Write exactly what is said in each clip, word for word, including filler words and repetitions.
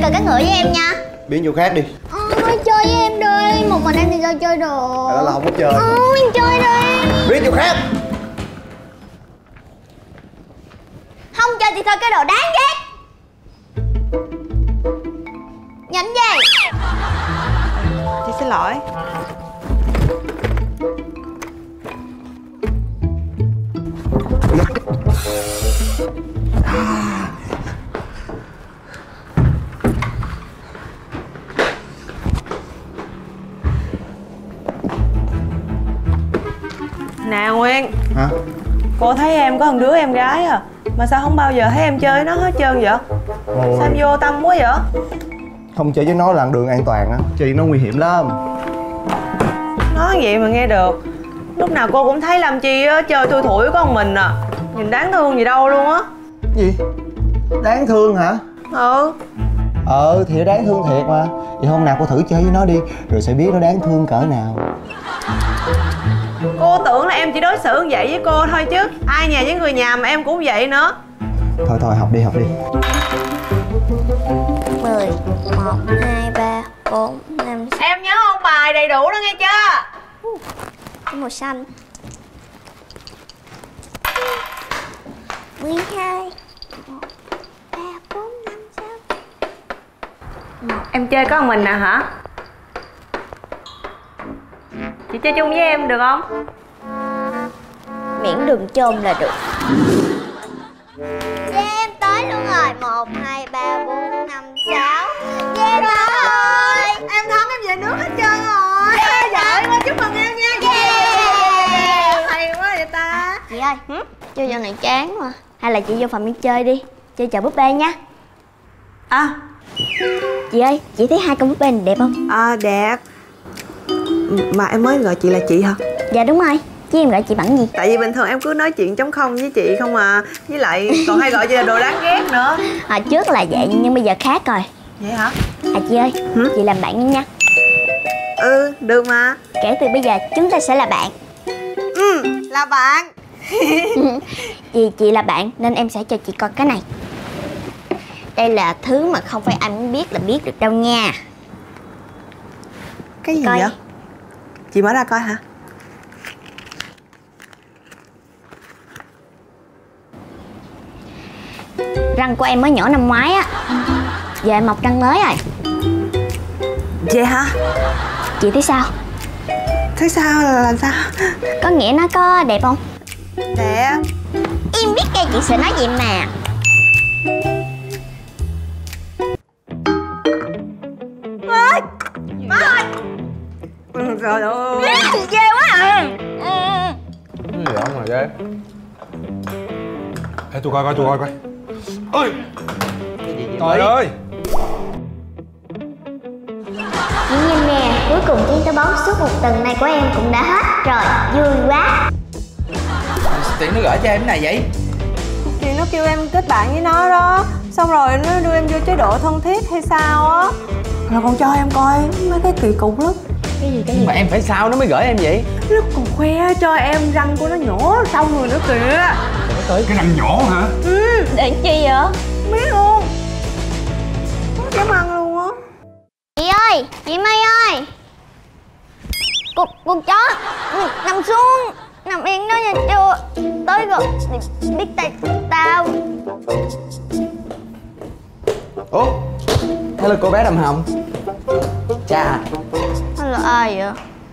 chơi cá ngựa với em nha. Biến chỗ khác đi. Ôi chơi với em đi, một mình em thì sao chơi được. Đó là không có chơi. Ôi em chơi đi. Biến chỗ khác. Không chơi thì thôi cái đồ đáng ghét. Nhịn gì? Chị xin lỗi. Nè Nguyên. Hả? Cô thấy em có một đứa em gái à, mà sao không bao giờ thấy em chơi với nó hết trơn vậy? Ôi. Sao em vô tâm quá vậy? Không chơi với nó là đường an toàn á, chơi với nó nguy hiểm lắm. Nói vậy mà nghe được. Lúc nào cô cũng thấy Lâm Chi á chơi thui thủi có một mình à. Nhìn đáng thương gì đâu luôn á. Gì? Đáng thương hả? Ừ. Ờ thì đáng thương thiệt mà. Vậy hôm nào cô thử chơi với nó đi, rồi sẽ biết nó đáng thương cỡ nào. Cô tưởng là em chỉ đối xử như vậy với cô thôi chứ. Ai nhà với người nhà mà em cũng vậy nữa. Thôi thôi học đi học đi. Mười, một, hai, ba, bốn, năm. Em nhớ ôn bài đầy đủ đó nghe chưa? Cái màu xanh. Mười hai, một, ba, bốn, năm, sáu. Em chơi có một mình à hả? Chị chơi chung với em được không? Miễn đừng chôm là được. Yeah, em tới luôn rồi. Một, hai, ba, bốn, năm, sáu. Yeah, rồi. Em thắng em về nước hết trơn rồi. Yeah, giỏi quá, chúc mừng em nha. Yeah. Hay quá vậy ta. Chị ơi, hử? Chơi giờ này chán mà. Hay là chị vô phòng đi chơi đi. Chơi chợ búp bê nha. À. Chị ơi, chị thấy hai con búp bê này đẹp không? À đẹp. Mà em mới gọi chị là chị hả? Dạ đúng rồi. Chứ em gọi chị bằng gì? Tại vì bình thường em cứ nói chuyện trống không với chị không à. Với lại còn hay gọi chị là đồ đáng ghét nữa. Hồi trước là vậy nhưng bây giờ khác rồi. Vậy hả? À chị ơi, hử? Chị làm bạn nha. Ừ, được mà. Kể từ bây giờ chúng ta sẽ là bạn. Ừ, là bạn. Vì chị là bạn nên em sẽ cho chị coi cái này. Đây là thứ mà không phải ai muốn biết là biết được đâu nha. Cái gì Coi. vậy? Chị mở ra coi hả? Răng của em mới nhổ năm ngoái á, giờ em mọc răng mới rồi. Vậy hả? Chị thấy sao? Thế sao là làm sao? Có nghĩa nó có đẹp không? Đẹp. Em biết cây chị sẽ nói vậy mà. Ơi, má ơi. Trời ơi. Ghê quá à. Cái gì ở ngoài ghê? Ê tôi coi coi tôi coi coi. Ôi. Trời ơi. Chị nhìn nè, cuối cùng chuyến táo bóng suốt một tuần này của em cũng đã hết rồi, vui quá. Tiện nó gửi cho em cái này vậy? Chị nó kêu em kết bạn với nó đó. Xong rồi nó đưa em vô chế độ thân thiết hay sao á. Rồi còn cho em coi mấy cái kỳ cục lắm. Cái gì cái gì? Nhưng mà em phải sao nó mới gửi em vậy? Nó còn khoe cho em răng của nó nhổ xong rồi nữa kìa. Cái răng nhỏ hả? Ừ, để chi vậy? Không biết luôn. Không dám ăn luôn á. Chị ơi, chị Mây ơi. Cục, cục chó nằm xuống, nằm yên đó nha chưa. Tới rồi, biết tay tao. Ủa? Thế là cô bé đầm hồng. Chà. Nó là ai vậy?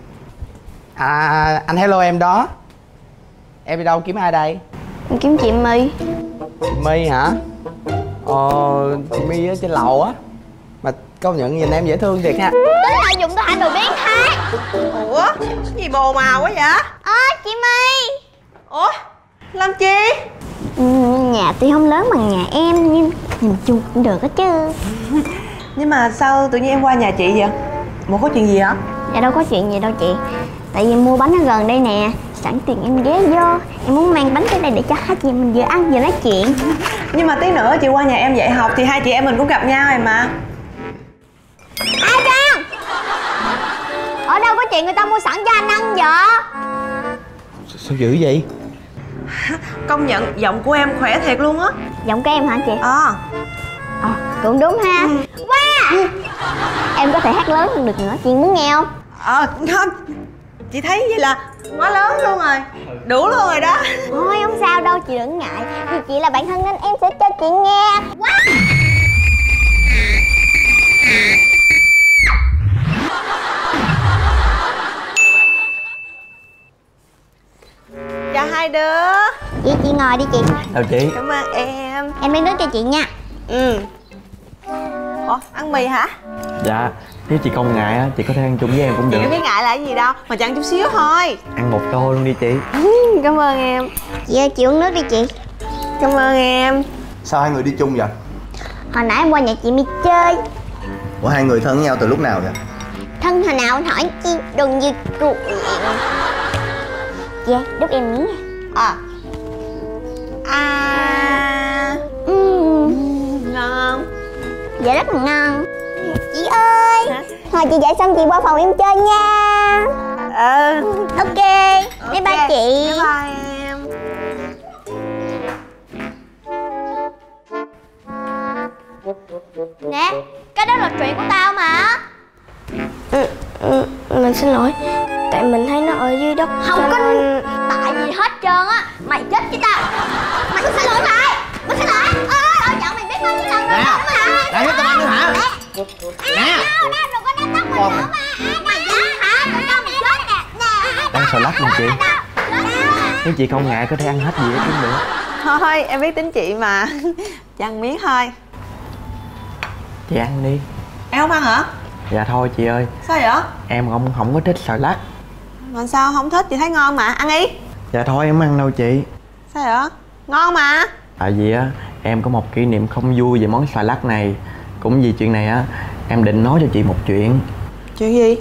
À, anh hello em đó. Em đi đâu kiếm ai đây? Em kiếm chị My. Chị My hả? Ờ, chị My ở trên lầu á. Mà công nhận nhìn em dễ thương thiệt ha. Tính lợi dụng tôi hại đồ biến thái. Ủa? Cái gì bồ màu quá vậy? Ơ, chị My. Ủa? Làm chi? Ừ, nhà tuy không lớn bằng nhà em nhưng nhìn chung cũng được hết chứ. Nhưng mà sao tự nhiên em qua nhà chị vậy? Một có chuyện gì hả? Dạ đâu có chuyện gì đâu chị. Tại vì mua bánh ở gần đây nè. Sẵn tiền em ghé vô. Em muốn mang bánh tới đây để cho hai chị mình vừa ăn vừa nói chuyện. Nhưng mà tí nữa chị qua nhà em dạy học thì hai chị em mình cũng gặp nhau rồi mà. Ai Trang? Ở đâu có chuyện người ta mua sẵn cho anh ăn vậy? Sao dữ vậy? Công nhận giọng của em khỏe thiệt luôn á. Giọng của em hả chị? Ờ. Ờ, Cũng đúng ha. Wow, em có thể hát lớn hơn được nữa, chị muốn nghe không? Ờ không, chị thấy vậy là quá lớn luôn rồi, đủ luôn rồi đó. Thôi không sao đâu, chị đừng ngại. Vì chị là bạn thân nên em sẽ cho chị nghe. Wow. Chào hai đứa. Chị, chị ngồi đi chị. Chào chị. Cảm ơn em. Em lấy nước cho chị nha. Ừ. Ủa, ăn mì hả? Dạ, nếu chị không ngại á, chị có thể ăn chung với em cũng Chị được. có biết ngại là cái gì đâu, mà chẳng chút xíu thôi. Ăn một tô luôn đi chị. Cảm ơn em. Chị ơi, chị uống nước đi chị. Cảm ơn em. Sao hai người đi chung vậy? Hồi nãy em qua nhà chị mi chơi. Ủa hai người thân với nhau từ lúc nào vậy? Thân hồi nào anh hỏi chi đừng như chuyện. Dạ, đút em miếng nha. À. À. Uhm. Ngon. Dạ rất là ngon. Chị ơi. Hả? Thôi chị dạy xong chị qua phòng em chơi nha. Ờ. Ok, bye bye chị. Bye bye em. Nè, cái đó là chuyện của tao mà. Ừ, ừ, mình xin lỗi. Tại mình thấy nó ở dưới đất. Không có nên... tại gì hết trơn á. Mày chết với tao. Mày xin lỗi mày. Mày xin lỗi. Ơi ơi, giận mày biết bao nhiêu lần rồi. Nè, lại hết tao ăn nữa hả? Nè, nè, đừng có ném tóc mình nữa mà. Mày dám hả? Tụi tao mày chết nè. Nè. Ăn xà lách nè chị. Nếu chị không ngại có thể ăn hết gì hết cũng được. Thôi, em biết tính chị mà. Chị ăn miếng thôi. Chị ăn đi. Em không ăn hả? Dạ thôi chị ơi. Sao vậy? Em không không có thích xà lách. Mà sao không thích? Chị thấy ngon mà, ăn đi. Dạ thôi em ăn đâu chị. Sao vậy? Ngon mà. Tại vì á em có một kỷ niệm không vui về món xà lách này. Cũng vì chuyện này á em định nói cho chị một chuyện. Chuyện gì?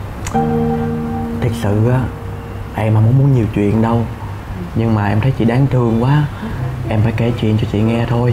Thật sự á em không muốn nhiều chuyện đâu, nhưng mà em thấy chị đáng thương quá, em phải kể chuyện cho chị nghe thôi.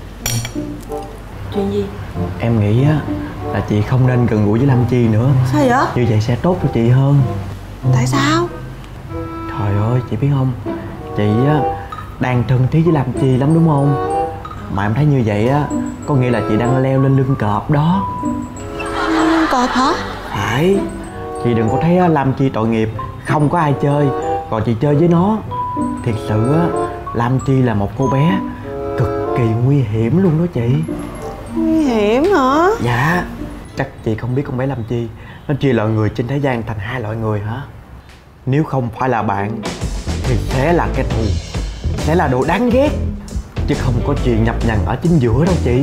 Chuyện gì? Em nghĩ á là chị không nên gần gũi với Lam Chi nữa. Sao vậy? Như vậy sẽ tốt cho chị hơn. Tại sao? Trời ơi chị biết không, chị á đang thân thiết với Lam Chi lắm đúng không? Mà em thấy như vậy á có nghĩa là chị đang leo lên lưng cọp đó. Lưng cọp hả? Phải. Chị đừng có thấy á, Lam Chi tội nghiệp không có ai chơi còn chị chơi với nó. Thiệt sự á Lam Chi là một cô bé cực kỳ nguy hiểm luôn đó chị. Nguy hiểm hả? Dạ. Chắc chị không biết con bé Lam Chi nó chia loại người trên thế gian thành hai loại người hả? Nếu không phải là bạn thì sẽ là kẻ thù, sẽ là đồ đáng ghét, chứ không có chuyện nhập nhằng ở chính giữa đâu chị.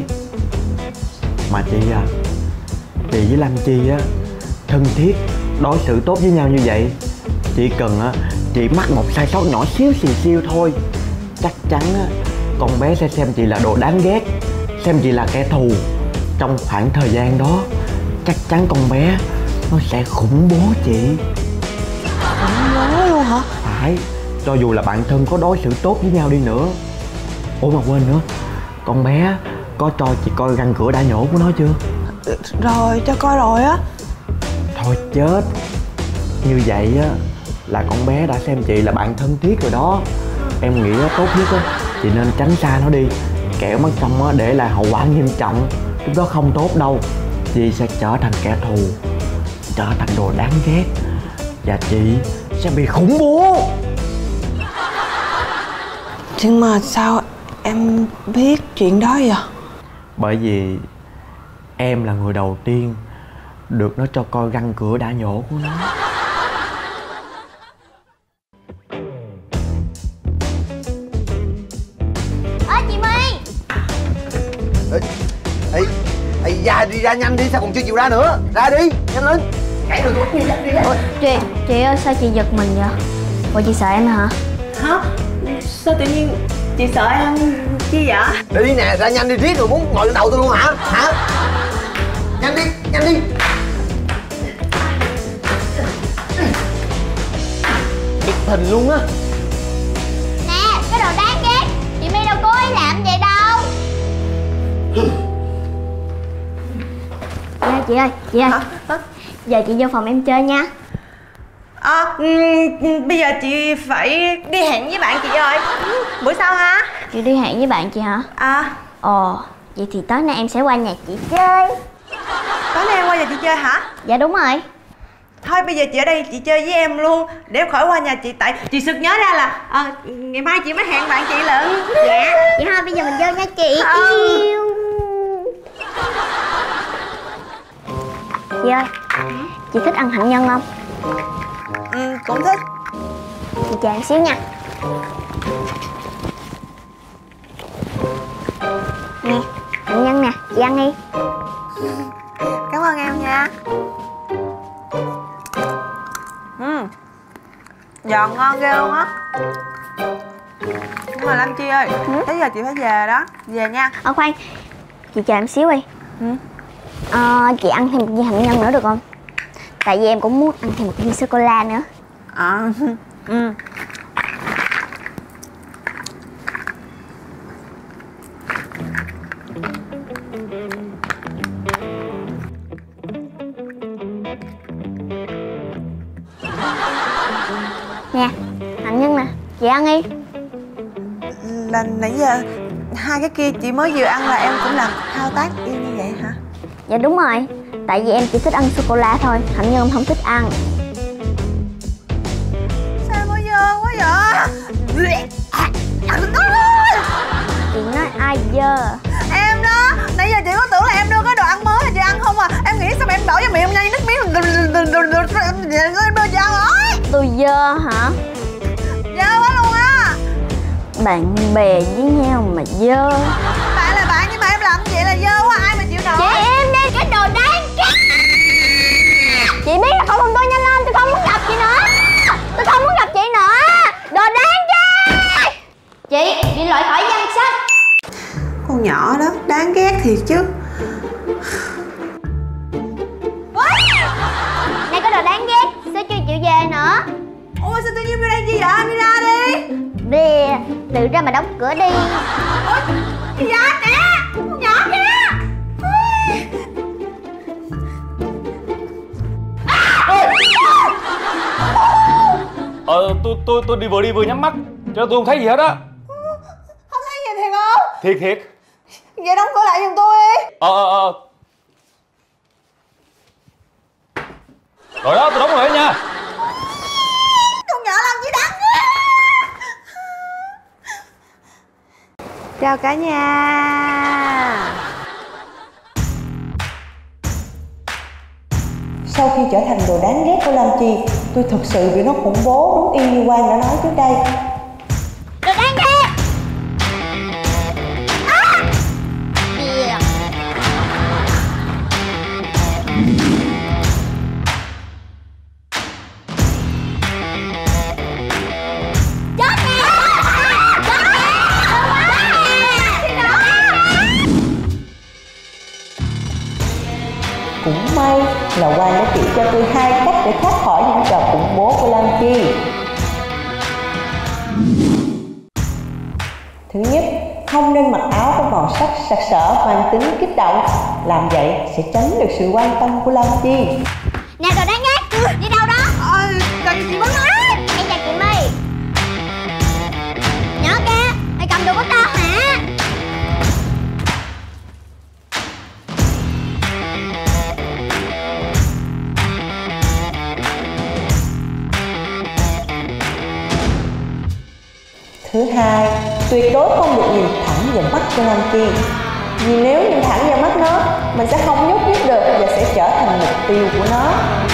Mà chị à, chị với Lam Chi á thân thiết đối xử tốt với nhau như vậy, chỉ cần á chị mắc một sai sót nhỏ xíu xì xiu thôi, chắc chắn á con bé sẽ xem chị là đồ đáng ghét, xem chị là kẻ thù. Trong khoảng thời gian đó chắc chắn con bé nó sẽ khủng bố chị. Khủng bố luôn hả? Phải. Cho dù là bạn thân có đối xử tốt với nhau đi nữa. Ủa mà quên nữa, con bé có cho chị coi răng cửa đã nhổ của nó chưa? Rồi, cho coi rồi á. Thôi chết. Như vậy á là con bé đã xem chị là bạn thân thiết rồi đó. Em nghĩ á, tốt nhất á chị nên tránh xa nó đi, kẻo mất công á để lại hậu quả nghiêm trọng. Lúc đó không tốt đâu. Chị sẽ trở thành kẻ thù, trở thành đồ đáng ghét, và chị sẽ bị khủng bố. Nhưng mà sao em biết chuyện đó vậy? Bởi vì em là người đầu tiên được nó cho coi răng cửa đã nhổ của nó. Ê chị My. Ê, ê, ê ra đi, ra nhanh đi, sao còn chưa chịu ra nữa. Ra đi, nhanh lên. Chạy được rồi, đi, đi, đi. Chị, chị ơi sao chị giật mình vậy? Ủa chị sợ em hả? Hả? Sao tự nhiên chị sợ em chi vậy? Đi nè, ra nhanh đi, riết rồi muốn ngồi lên đầu tôi luôn hả? Hả? Nhanh đi, nhanh đi. Điệt hình luôn á. Nè, cái đồ đáng ghét. Chị My đâu cố ý làm vậy đâu. Nè chị ơi, chị ơi. Hả? Giờ chị vô phòng em chơi nha. À, um, bây giờ chị phải đi hẹn với bạn chị rồi. Bữa sau ha. Chị đi hẹn với bạn chị hả? À. Ồ, Vậy thì tối nay em sẽ qua nhà chị chơi. Tối nay em qua nhà chị chơi hả? Dạ đúng rồi. Thôi bây giờ chị ở đây chị chơi với em luôn, để em khỏi qua nhà chị. Tại chị sực nhớ ra là à, ngày mai chị mới hẹn bạn chị lận. Dạ. Vậy thôi bây giờ mình vô nha chị. Ừ. Yêu. Chị ơi, chị thích ăn hạnh nhân không? Ừ, cũng thích. Chị chờ em xíu nha. Nè, hạnh nhân nè, chị ăn đi. Cảm ơn em nha. Ừ, giòn ngon ghê luôn á. Nhưng mà Lam Chi ơi, ừ? tới giờ chị phải về đó. Về nha. Ờ khoan, chị chờ em xíu đi. Ừ. Ờ, chị ăn thêm một viên hạnh nhân nữa được không? Tại vì em cũng muốn ăn thêm một viên sô-cô-la nữa. À, ừ. Nè, hạnh nhân nè, chị ăn đi. Là nãy giờ hai cái kia chị mới vừa ăn là em cũng làm thao tác y như vậy hả? Dạ đúng rồi, tại vì em chỉ thích ăn sô-cô-la thôi, hạnh nhân em không thích ăn. Sao có dơ quá vậy? Chị nói ai dơ? Em đó, nãy giờ chị có tưởng là em đưa cái đồ ăn mới là chị ăn không à. Em nghĩ sao mà em đổ cho miệng em nhai nước miếng em đưa chị ăn rồi. Tôi dơ hả? Dơ quá luôn á. Bạn bè với nhau mà dơ. Bạn là bạn nhưng mà em làm vậy là dơ quá, ai mà chịu nổi. Chị em đi, cái đồ đáng ghét. Chị biết là khẩu phần tôi nhanh lên, tôi không muốn gặp chị nữa. Tôi không muốn gặp chị nữa. Đồ đáng ghét. Chị, bị loại khỏi danh sách. Con nhỏ đó, đáng ghét thiệt chứ. Này có đồ đáng ghét, sao chưa chịu về nữa? Ôi sao tự nhiên vô đây chi vậy? Em đi ra đi. Đi, tự ra mà đóng cửa đi. Ôi, dạ nè, con nhỏ kìa. Ờ, tôi tôi tôi đi vừa đi vừa nhắm mắt, cho tôi không thấy gì hết á. Không thấy gì thiệt không? Thiệt thiệt. Vậy đóng cửa lại giùm tôi đi. Ờ ờ ờ. Rồi đó, tôi đóng rồi đó nha. Con nhỏ làm gì đáng ghét. Chào cả nhà. Sau khi trở thành đồ đáng ghét của Lam Chi, tôi thực sự bị nó khủng bố đúng y như Quang đã nói trước đây. Đồ đáng ghét. À! Yeah. Chết nè. Chết nè. Cũng may là Quang đã chỉ cho tôi hai cách để thoát khỏi những trò khủng bố của Lam Chi. Thứ nhất, không nên mặc áo có màu sắc sặc sỡ mang tính kích động. Làm vậy sẽ tránh được sự quan tâm của Lam Chi. Nè đồ đáng ghét, đi đâu đó? Ờ, cần chị muốn nói. Em chào chị My. Nhỏ kia, mày cầm đồ của tao hả? Thứ hai, tuyệt đối không được nhìn thẳng vào mắt của Lam Chi. Vì nếu nhìn thẳng vào mắt nó, mình sẽ không nhúc nhích được và sẽ trở thành mục tiêu của nó.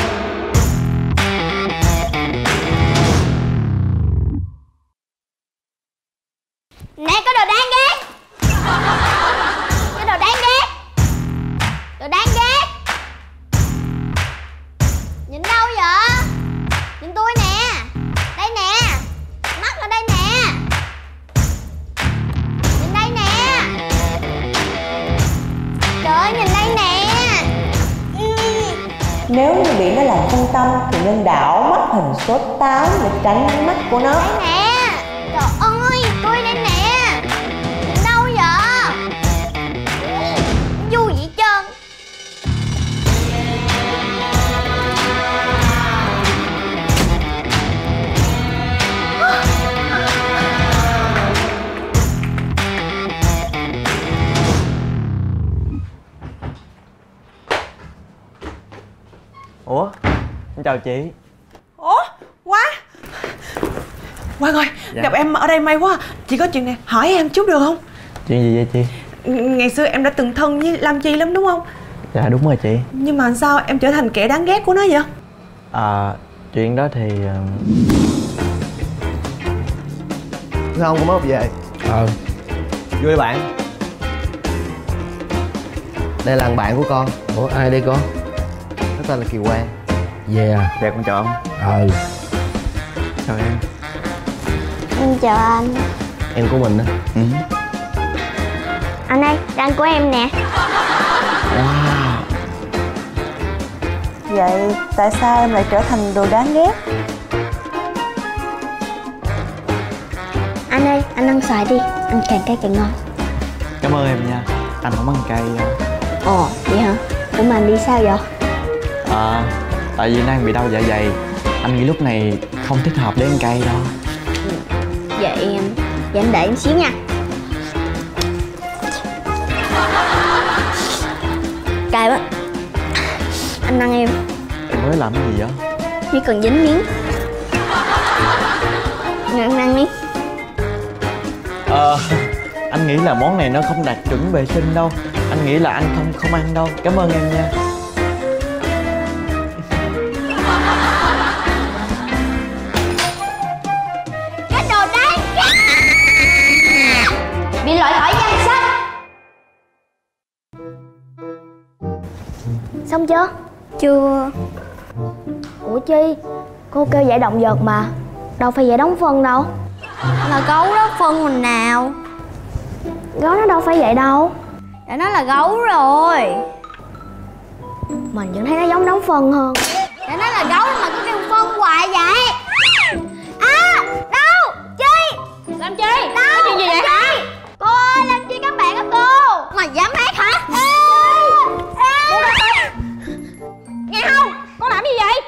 Nè có đồ đáng ghét. Cái đồ đáng ghét. Đồ đáng ghét. Nhìn đâu vậy? Nhìn tôi nè. Đây nè. Mắt ở đây nè. Nhìn đây nè. Trời ơi nhìn đây nè. Nếu như bị nó làm phân tâm thì nên đảo mắt hình số tám để tránh ánh mắt của nó. Đây nè. Trời ơi tôi đây nè. Nhìn đâu vậy? Vui vậy trơn. Em chào chị. Ủa, Quang Quang ơi, Dạ. gặp em ở đây may quá. Chị có chuyện này hỏi em chút được không? Chuyện gì vậy chị? Ngày xưa em đã từng thân với Lam Chi lắm đúng không? Dạ đúng rồi chị. Nhưng mà sao em trở thành kẻ đáng ghét của nó vậy? À, chuyện đó thì... ờ, Không, con mới học về. Ờ. Vui bạn. Đây là thằng bạn của con. Ủa ai đây con? Nó tên là Kiều Quang. Về à? Dạ con chào ông. Ờ. Chào em. Em chào anh. Em của mình á. Ừ. Anh ơi, anh của em nè. Vậy tại sao em lại trở thành đồ đáng ghét? Anh ơi, anh ăn xoài đi. Anh càng cay càng ngon. Cảm ơn em nha. Anh không ăn cay đâu. Ồ, vậy hả? Ủa mà anh đi sao vậy? À, tại vì đang bị đau dạ dày. Anh nghĩ lúc này không thích hợp để ăn cay đâu. Vậy em, vậy anh đợi em xíu nha. Cay quá. Anh ăn em. Em mới làm cái gì vậy? Chỉ cần dính miếng. Anh ăn đi. Ờ, anh nghĩ là món này nó không đạt chuẩn vệ sinh đâu. Anh nghĩ là anh không không ăn đâu. Cảm ơn em nha. Cái đồ đáng ghét. Bị loại khỏi danh sách. Xong chưa? Chưa. Ủa Chi, cô kêu giải động vật mà, đâu phải giải đóng phân đâu. Là gấu đó, phân mình nào. Gấu nó đâu phải vậy đâu. Đã nói là gấu rồi. Mình vẫn thấy nó giống đóng phân hơn. Đã nói là gấu mà cứ kêu phân hoài vậy. À, đâu, Chi. Làm chi? Đâu, chuyện gì vậy hả? Cô ơi, làm chi các bạn á cô. Mà dám hát hả? Ê, ê. Nghe không? Con làm gì vậy?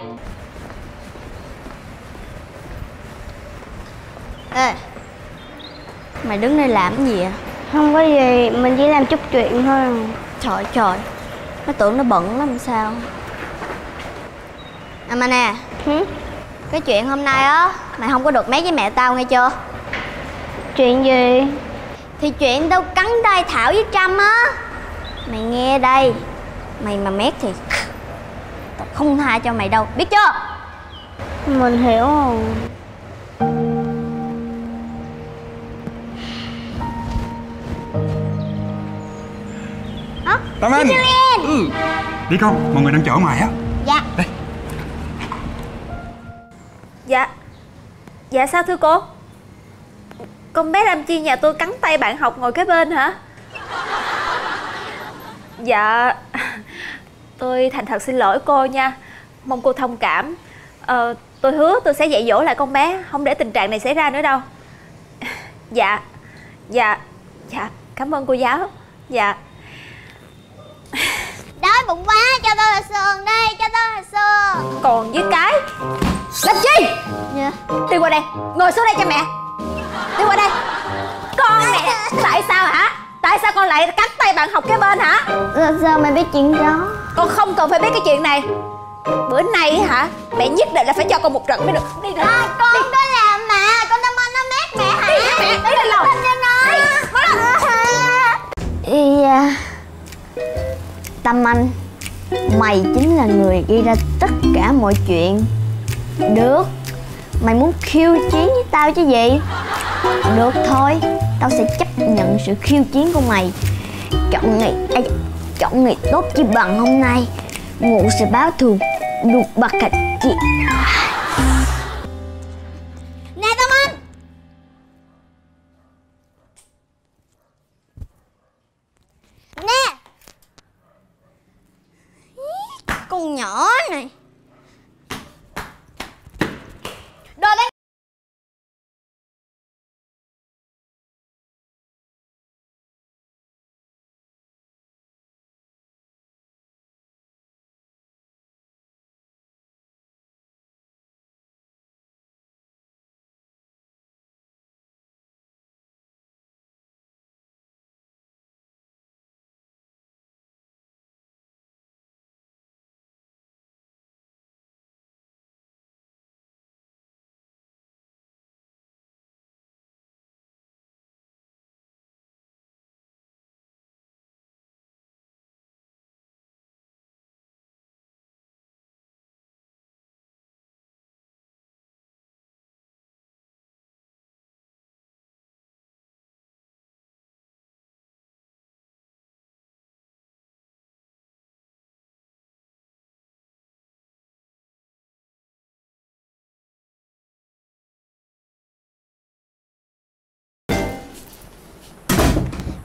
Ê, mày đứng đây làm cái gì à? Không có gì, mình chỉ làm chút chuyện thôi. Trời trời, nó tưởng nó bận lắm sao. À mà nè, Hử? Cái chuyện hôm nay á, mày không có được mét với mẹ tao nghe chưa? Chuyện gì? Thì chuyện tao cắn tay Thảo với Trâm á. Mày nghe đây, mày mà mét thì tao không tha cho mày đâu, biết chưa? Mình hiểu rồi. Tâm Anh. Ừ. Đi con, mọi người đang chờ ở ngoài á. Dạ. Đây. Dạ. Dạ sao thưa cô? Con bé Lam Chi nhà tôi cắn tay bạn học ngồi kế bên hả? Dạ. Tôi thành thật xin lỗi cô nha. Mong cô thông cảm. Ờ, tôi hứa tôi sẽ dạy dỗ lại con bé, không để tình trạng này xảy ra nữa đâu. Dạ. Dạ. Dạ. Cảm ơn cô giáo. Dạ. Đói bụng quá, cho tôi là sườn đi, cho tôi là sườn. Còn với cái Làm chi? Dạ. đi qua đây, ngồi xuống đây cho mẹ. Đi qua đây. Con mẹ, tại sao hả? Tại sao con lại cắn tay bạn học kế bên hả? Sao, sao mày biết chuyện đó? Con không cần phải biết cái chuyện này. Bữa nay hả, mẹ nhất định là phải cho con một trận mới được. Đi rồi. À, con có làm mà, con Tâm Anh nó mét mẹ hả? Đi mẹ, đi lên lầu. Tâm nói. Dạ. Tâm Anh, mày chính là người gây ra tất cả mọi chuyện. Được, mày muốn khiêu chiến với tao chứ gì? Được thôi, tao sẽ chấp nhận sự khiêu chiến của mày. Chọn ngày, à, chọn ngày tốt chi bằng hôm nay. Ngụ sẽ báo thù được bạc cạch chị. Nè Tâm Anh, nè, con nhỏ này.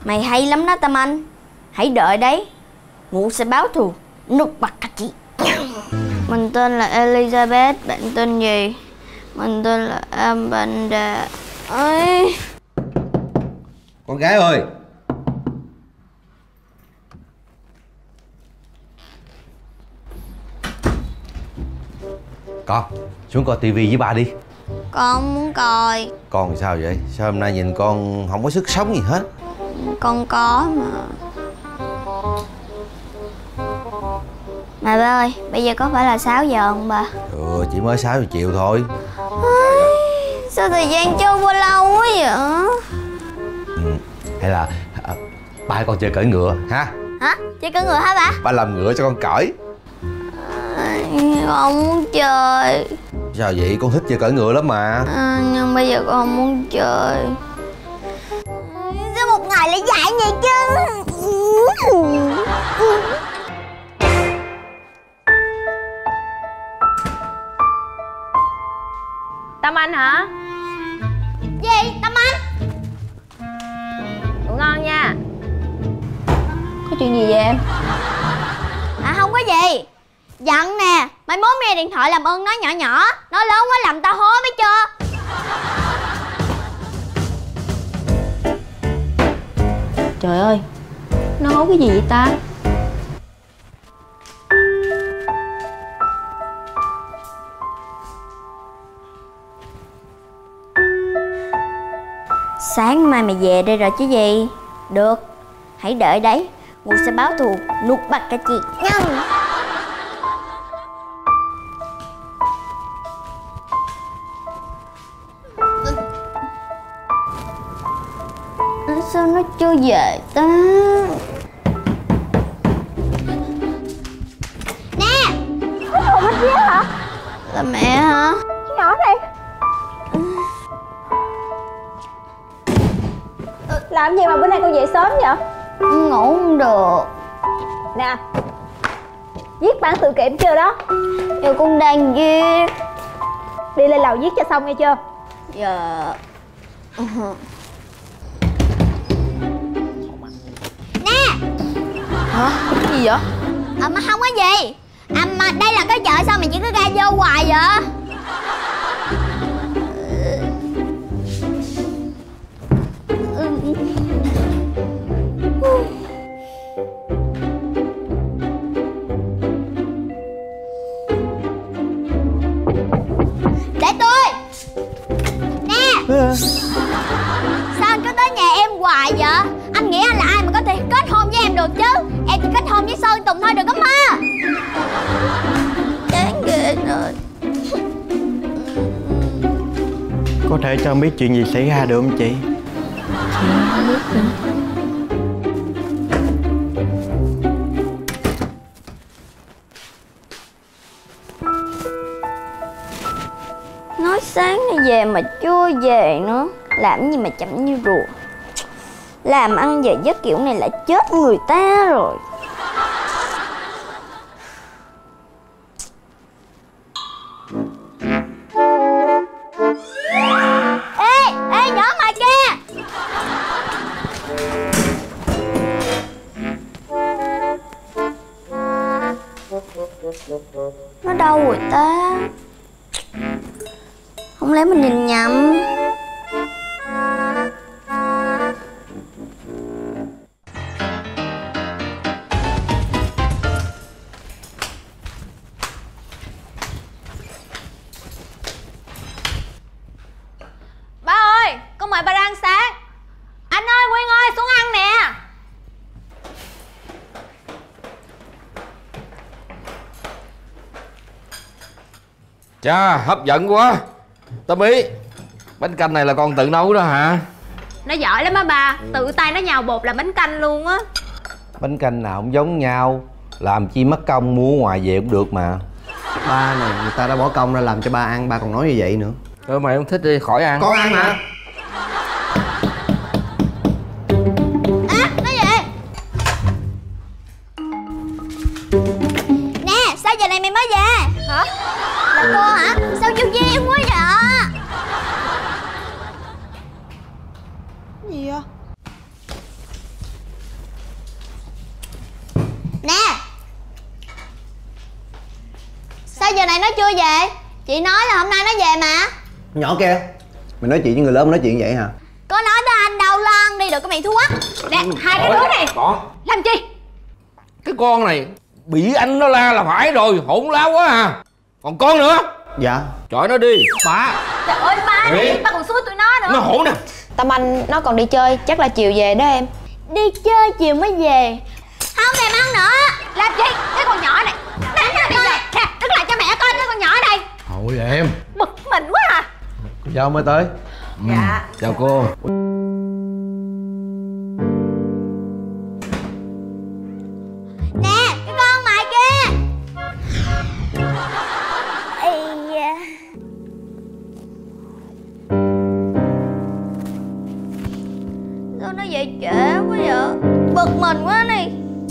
Mày hay lắm đó Tâm Anh. Hãy đợi đấy, ngủ sẽ báo thù nút bạc cả chị. Mình tên là Elizabeth, bạn tên gì? Mình tên là Amanda. Ơi, con gái ơi. Con xuống coi tivi với ba đi. con muốn coi. Con sao vậy? Sao hôm nay nhìn con không có sức sống gì hết? Con có mà. Mà ba ơi, bây giờ có phải là sáu giờ không ba? Ừ, chỉ mới sáu giờ chiều thôi. Sao thời gian trôi qua lâu quá vậy? Ừ, hay là à, ba con chơi cưỡi ngựa ha? Hả? Chơi cưỡi ngựa hả ba? Ba làm ngựa cho con cởi. À, con muốn chơi. Sao vậy? Con thích chơi cưỡi ngựa lắm mà. À, nhưng bây giờ con không muốn chơi. Sao một ngày lại dạy vậy chứ? Tâm Anh hả? Gì? Tâm Anh? Ngủ ngon nha. Có chuyện gì vậy em? À không có gì. Giận nè. Mai mốt nghe điện thoại làm ơn nói nhỏ nhỏ. Nói lớn quá làm tao hố biết chưa? Trời ơi, nó hố cái gì vậy ta? Sáng mai mày về đây rồi chứ gì. Được, hãy đợi đấy, Ngụ sẽ báo thù nút bạc cả chị nhân. Sao nó chưa về ta? Nè, có đồ bánh vé hả? Là mẹ hả? Cái nhỏ này làm gì mà bữa nay con về sớm vậy? Ngủ không được. Nè, viết bản tự kiểm chưa đó? Giờ con đang viết. Đi lên lầu viết cho xong nghe chưa? Dạ. Nè. Hả? Cái gì vậy? À mà không có gì. À mà đây là cái chợ sao mày chỉ có ra vô hoài vậy? Để tôi. Nè. Sao anh cứ tới nhà em hoài vậy? Anh nghĩ anh là ai mà có thể kết hôn với em được chứ? Em chỉ kết hôn với Sơn Tùng thôi được không ha? Chán ghê rồi. Có thể cho em biết chuyện gì xảy ra được không chị? Nói sáng nay về mà chưa về nữa. Làm gì mà chậm như rùa. Làm ăn giờ giấc kiểu này là chết người ta rồi. Ê, ê nhỏ mày kia. Nó đâu rồi ta? Không lẽ mình nhìn nhầm? Ba ơi, con mời ba ra ăn sáng. Anh ơi, Quyên ơi, xuống ăn nè. Chà, hấp dẫn quá. Tâm Ý, bánh canh này là con tự nấu đó hả? Nó giỏi lắm á ba, tự tay nó nhào bột làm bánh canh luôn á. Bánh canh nào cũng giống nhau, làm chi mất công mua ngoài về cũng được mà. Ba này, người ta đã bỏ công ra làm cho ba ăn, ba còn nói như vậy nữa. Thôi mày không thích đi, khỏi ăn. Con ăn mà. À, nói gì? Nè, sao giờ này mày mới về? Hả? Là cô hả? Sao vô duyên quá vậy? Gì vậy? giờ này nó chưa về? Chị nói là hôm nay nó về mà. Nhỏ kia, mày nói chuyện với người lớn nói chuyện vậy hả? Có nói tới anh đâu, lo ăn đi, được cái miệng thú quắc. Nè, hai cái đứa này Con làm chi? Cái con này bị anh nó la là phải rồi, hỗn láo quá à. Còn con nữa? Dạ. Chọi nó đi. Ba. Trời ơi ba Ê. đi, ba còn xúi tụi nó nữa. Nó hỗn nè. Tâm Anh nó còn đi chơi, chắc là chiều về đó em. Đi chơi chiều mới về. Không thèm ăn nữa. Làm chi? Cái con nhỏ này đánh nó bây giờ. Nè, đứng lại cho mẹ coi cái con nhỏ này. Thôi em. Bực mình quá à. Cô dâu mới tới. Dạ. Chào cô. Nè, cái con mày kia. Ây da. Sao nó về trễ quá vậy? Bực mình quá này.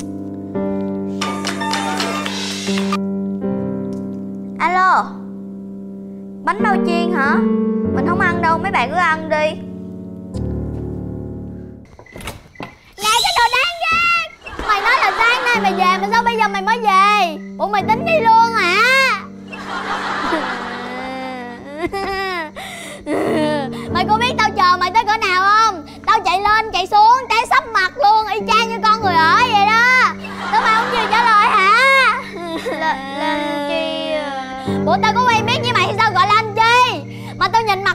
Alo. Bánh bao chiên hả? Mình không ăn đâu, mấy bạn cứ ăn đi. Này cái đồ đáng ghét. Mày nói là sáng nay mày về mà sao bây giờ mày mới về? Bộ mày tính đi luôn hả? Mày có biết tao chờ mày tới cỡ nào không? Tao chạy lên chạy xuống té sấp mặt luôn, y chang như con người ở vậy đó. Tao mày không chịu trả lời hả? Là, làm chi à? Bộ tao có quen biết với mày hay sao gọi là anh chi? Mà tao nhìn